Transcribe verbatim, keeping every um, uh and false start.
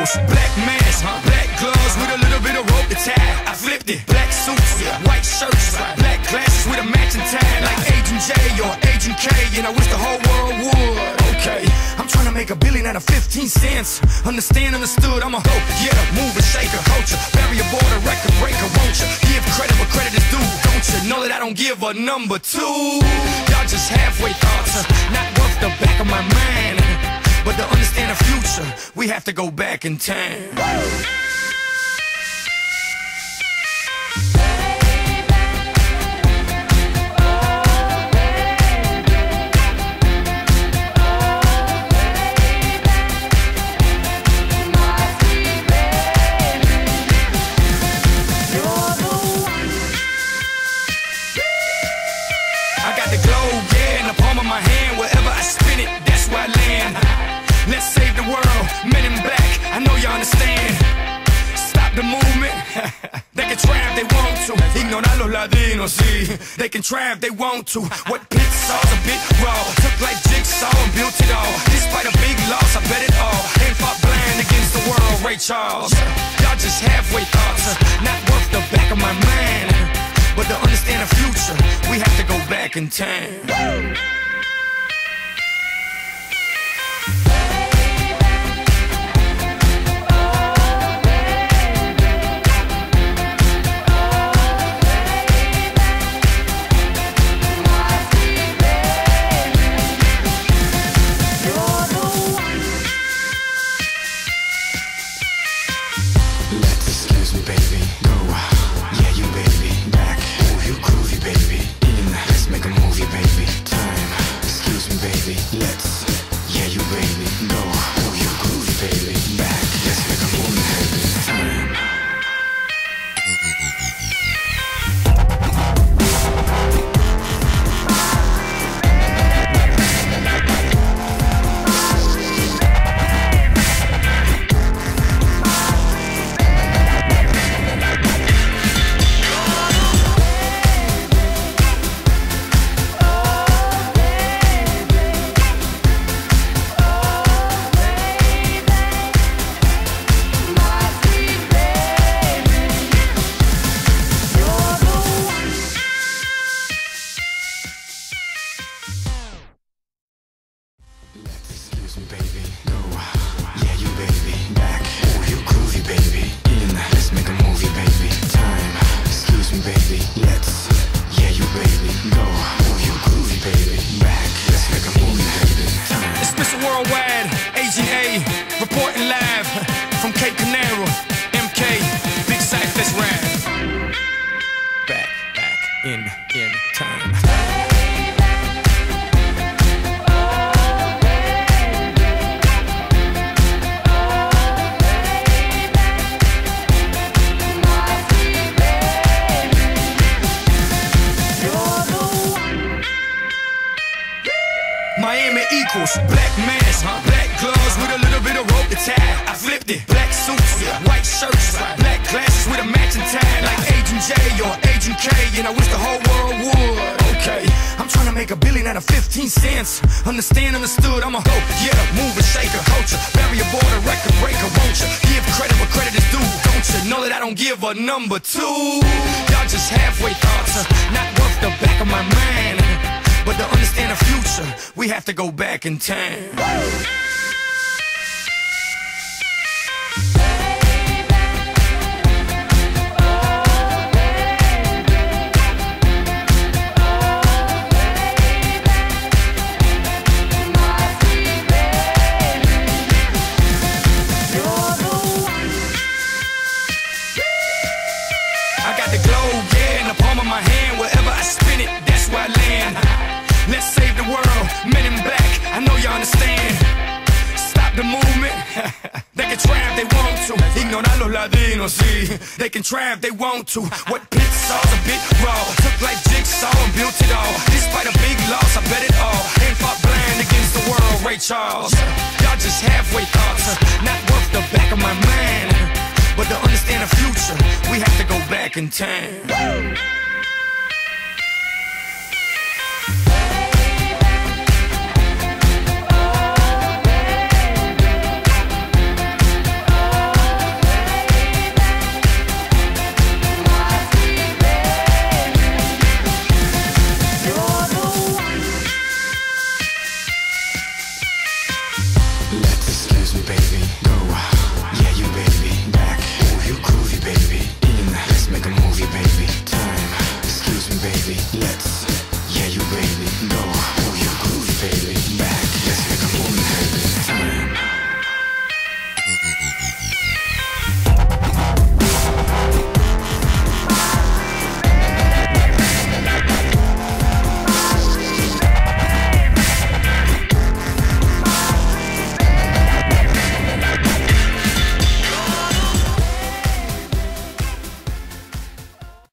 equals black mask, black gloves with a little bit of rope to tie. I flipped it, black suits, white shirts, black glasses with a matching tie, like Agent J or Agent K, and I wish the whole world would. Okay, I'm trying to make a billion out of fifteen cents. Understand, understood, I'm a hoe, yeah, mover, shaker, culture, barrier border, record breaker, won't you? Give credit where credit is due, don't you? Know that I don't give a number two. Y'all just halfway thoughts, not worth the back of my mind. But to understand the future, we have to go back in time. I got the globe, yeah, in the palm of my hand. Wherever I spin it, that's where I land. Let's save the world, men in black, I know you understand. Stop the movement, they can try if they want to. Ignorar los latinos, sí, they can try if they want to. What pit saw's a bit raw, took like jigsaw and built it all. Despite a big loss, I bet it all. Ain't fought blind against the world, Ray Charles. Y'all just halfway thoughts, not worth the back of my mind. But to understand the future, we have to go back in time. Reporting live from Cape Canaveral, M K, Big Sight, let's ride. Back, back, in, in time. Miami equals black mask, black gloves with a little bit of rope to tie. I flipped it, black suits, white shirts, black glasses with a matching tie, like Agent J or Agent K, and I wish the whole world would. Okay, I'm trying to make a billion out of fifteen cents. Understand, understood, I'm a hoe, yeah, mover, shaker, culture, barrier border, record breaker, won't you? Give credit where credit is due, don't you? Know that I don't give a number two. Y'all just halfway thoughts, not worth the back of my mind. But to understand the future, we have to go back in time. I got the globe, yeah, in the palm of my hand. Wherever I spin it, that's where I land. Let's save the world, men in black, I know you understand. Stop the movement, they can try if they want to. Ignorar los latinos, sí, they can try if they want to. What pit saw's a bit raw, took like jigsaw and built it all. Despite a big loss, I bet it all. Ain't fought blind against the world, Ray Charles. Y'all just halfway thoughts, not worth the back of my mind. But to understand the future, we have to go back in time. spitz. Yeah, you baby.